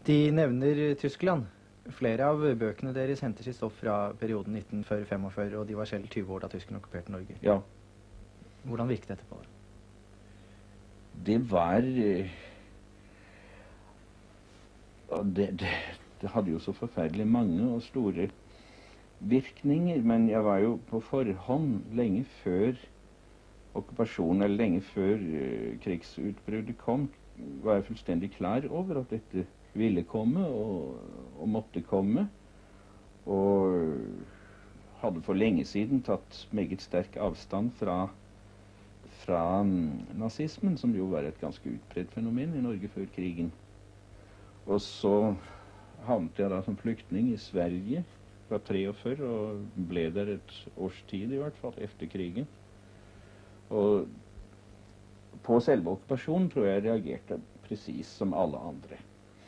De nevner Tyskland. Flere av bøkene deres henter sitt stoff fra perioden 1945, og de var selv 20 år da tyskerne okkuperte Norge. Ja. Hvordan virket dette på deg? Det var det hadde jo så forferdelig mange og store virkninger, men jeg var jo på forhånd lenge før okkupasjonen, eller lenge før krigsutbruddet kom, var jeg fullstendig klar over at dette ville komme og måtte komme, og hadde for lenge siden tatt meget sterk avstand fra nazismen, som jo var et ganske utbredt fenomen i Norge før krigen. Og så havnet jeg da som flyktning i Sverige fra 43, og ble der et års tid i hvert fall, efter krigen. Og på selve okkupasjonen tror jeg reagerte precis som alle andre.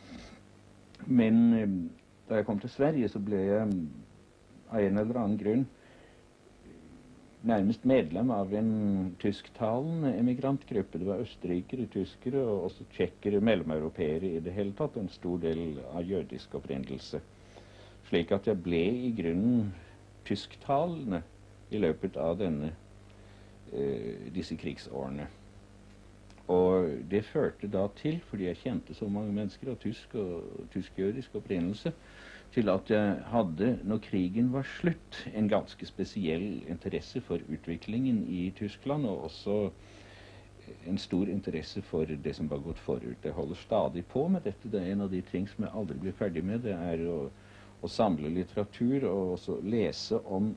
Men da jeg kom til Sverige, så ble jeg av en eller annen grunn nærmest medlem av en tysktalende emigrantgruppe. Det var østerrikere, tyskere og også tjekkere, mellomeuropeere i det hele tatt, en stor del av jødisk opprinnelse. Slik at jeg ble i grunnen tysktalende i løpet av disse krigsårene. Og det førte da til, fordi jeg kjente så mange mennesker av tysk-jødisk opprinnelse, til at jeg hadde, når krigen var slutt, en ganske spesiell interesse for utviklingen i Tyskland, og også en stor interesse for det som var gått forut. Jeg holder stadig på med dette. Det er en av de ting som jeg aldri blir ferdig med. Det er å samle litteratur og også lese om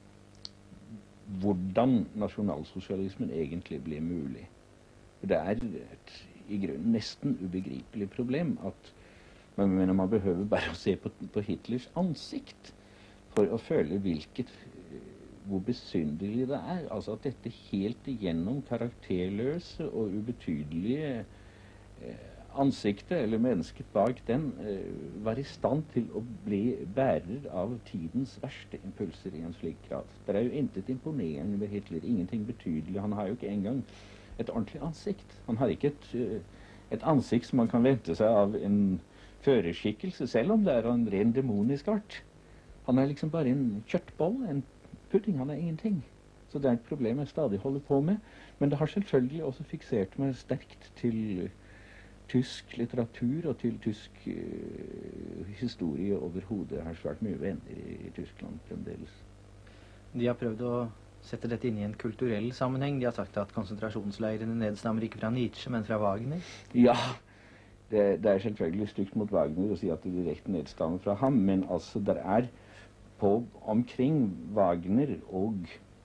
hvordan nasjonalsosialismen egentlig ble mulig. Det er i grunnen nesten ubegripelig problem at man behøver bare å se på Hitlers ansikt for å føle hvor besynderlig det er. Altså at dette helt igjennom karakterløse og ubetydelige ansiktet, eller mennesket bak den, var i stand til å bli bærer av tidens verste impulser i en slik grad. Det er jo intet imponerende ved Hitler, ingenting betydelig. Han har jo ikke engang et ordentlig ansikt. Han har ikke et ansikt som man kan vente seg av en førerskikkelse, selv om det er en ren demonisk art. Han er liksom bare en kjøttboll, en pudding, han er ingenting. Så det er et problem jeg stadig holder på med. Men det har selvfølgelig også fiksert meg sterkt til tysk litteratur og til tysk historie overhodet. Jeg har svært mye venner i Tyskland fremdeles. De har prøvd å sette dette inn i en kulturell sammenheng. De har sagt at konsentrasjonsleirene nedstammer ikke fra Nietzsche, men fra Wagner. Ja, det er selvfølgelig stygt mot Wagner å si at det direkte nedstammer fra ham, men altså det er omkring Wagner og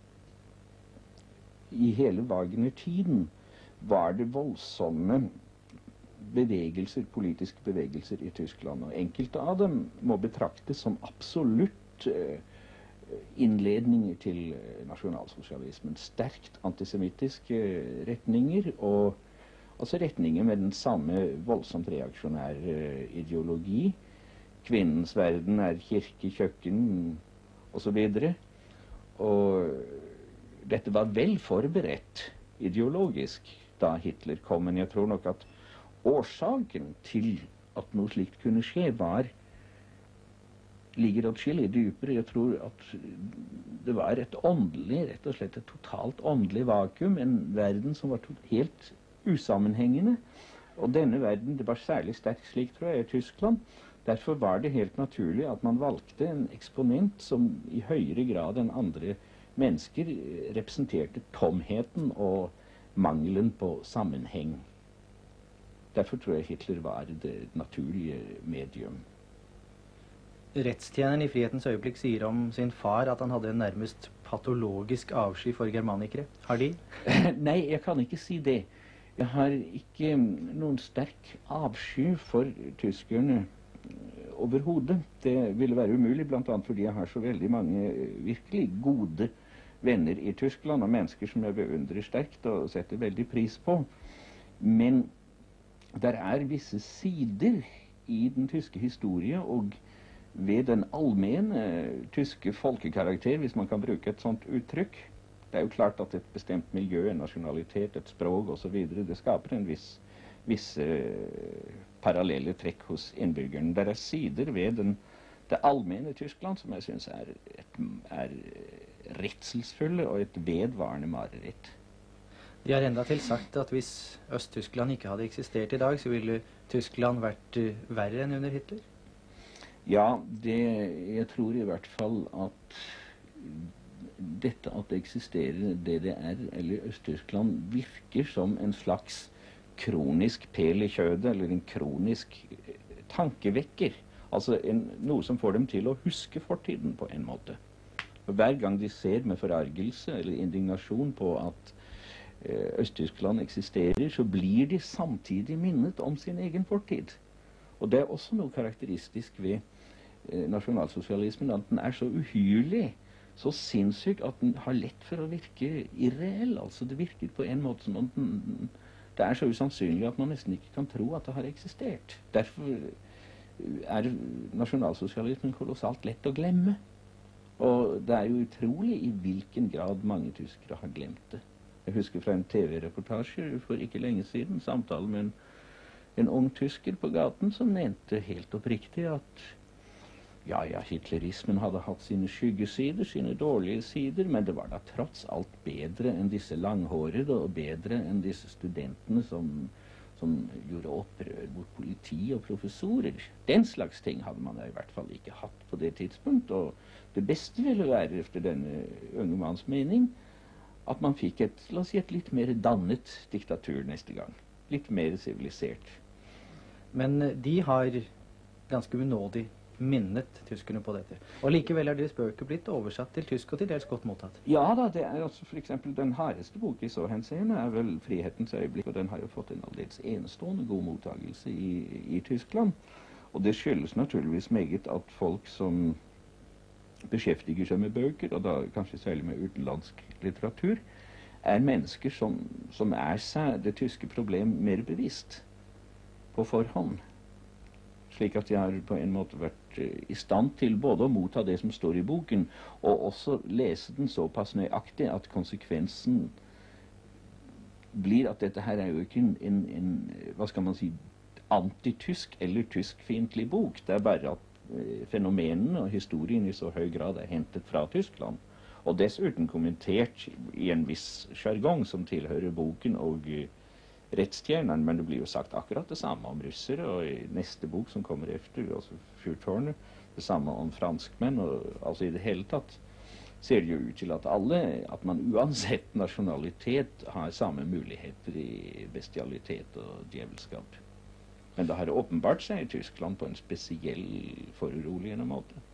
i hele Wagner-tiden var det voldsomme bevegelser, politiske bevegelser i Tyskland, og enkelte av dem må betraktes som absolutt innledninger til nasjonalsosialismen. Sterkt antisemittiske retninger, og altså retninger med den samme voldsomt reaksjonære ideologi. Kvinnens verden er kirke, kjøkken og så videre. Og dette var vel forberedt ideologisk da Hitler kom, men jeg tror nok at årsaken til at noe slikt kunne skje ligger atskillig dypere. Jeg tror at det var et åndelig, rett og slett et totalt åndelig vakuum, en verden som var helt usammenhengende, og denne verden, det var særlig sterkt slik, tror jeg, i Tyskland. Derfor var det helt naturlig at man valgte en eksponent som i høyere grad enn andre mennesker representerte tomheten og mangelen på sammenheng. Derfor tror jeg Hitler var det naturlige medium. Rettstjeneren i Frihetens øyeblikk sier om sin far at han hadde en nærmest patologisk avsky for germanikere. Har de? Nei, jeg kan ikke si det. Jeg har ikke noen sterk avsky for tyskerne overhodet. Det ville være umulig, blant annet fordi jeg har så veldig mange virkelig gode venner i Tyskland, og mennesker som jeg beundrer sterkt og setter veldig pris på. Men der er visse sider i den tyske historie, og ved den allmenne tyske folkekarakter, hvis man kan bruke et sånt uttrykk. Det er jo klart at et bestemt miljø, en nasjonalitet, et språk og så videre, det skaper en viss parallelle trekk hos innbyggerne. Det sider ved det allmenne Tyskland som jeg synes er redselsfulle og et vedvarende mareritt. De har endatil sagt at hvis Øst-Tyskland ikke hadde eksistert i dag, så ville Tyskland vært verre enn under Hitler? Ja, jeg tror i hvert fall at dette at det eksisterer DDR eller Øst-Tyskland virker som en slags kronisk pel i kjødet, eller en kronisk tankevekker. Altså noe som får dem til å huske fortiden på en måte. Og hver gang de ser med forargelse eller indignasjon på at Øst-Tyskland eksisterer, så blir de samtidig minnet om sin egen fortid. Og det er også noe karakteristisk ved nasjonalsosialismen, at den er så uhyrlig, så sinnssyk at den har lett for å virke irreell. Altså det virker på en måte som om det er så usannsynlig at man nesten ikke kan tro at det har eksistert. Derfor er nasjonalsosialismen kolossalt lett å glemme. Og det er jo utrolig i hvilken grad mange tyskere har glemt det. Jeg husker fra en TV-reportasje for ikke lenge siden, samtale med en ung tysker på gaten som mente helt oppriktig at ja, hitlerismen hadde hatt sine skyggesider, sine dårlige sider, men det var da trots alt bedre enn disse langhårede, og bedre enn disse studentene som gjorde opprør mot politi og professorer. Den slags ting hadde man i hvert fall ikke hatt på det tidspunkt, og det beste ville være, efter denne unge manns mening, at man fikk la oss si, et litt mer dannet diktatur neste gang. Litt mer sivilisert. Men de har ganske unådig minnet tyskerne på dette. Og likevel er deres bøker blitt oversatt til tysk og til dels godt mottatt. Ja da, det er altså for eksempel den hardeste bok i så henseende er vel Frihetens øyeblikk, og den har jo fått en aldeles enestående god mottagelse i Tyskland. Og det skyldes naturligvis meget at folk som beskjeftiger seg med bøker, og da kanskje særlig med utenlandsk litteratur, er mennesker som er seg det tyske problem mer bevisst på forhånd. Slik at de har på en måte vært i stand til både å motta det som står i boken, og også lese den såpass nøyaktig at konsekvensen blir at dette her er jo ikke en hva skal man si, antitysk eller tyskfiendtlig bok. Det er bare at fenomenene og historien i så høy grad er hentet fra Tyskland. Og dessuten kommentert i en viss jargong som tilhører boken og rettstjeneren, men det blir jo sagt akkurat det samme om russere, og i neste bok som kommer efter, altså Fyrtårnet, det samme om franskmenn, og altså i det hele tatt ser det jo ut til at man uansett nasjonalitet har samme muligheter i bestialitet og djevelskap. Men det har åpenbart seg i Tyskland på en spesiell foruroligende måte.